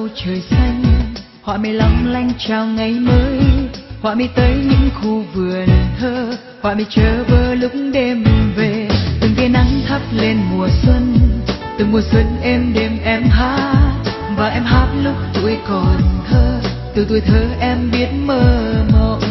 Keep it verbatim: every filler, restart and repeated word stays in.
bầu trời xanh, họa mi long lanh chào ngày mới, họa mi tới những khu vườn thơ, họa mi chờ vơ lúc đêm về. Từng tia nắng thắp lên mùa xuân, từng mùa xuân êm đêm em hát, và em hát lúc tuổi còn thơ, từ tuổi thơ em biết mơ mộng.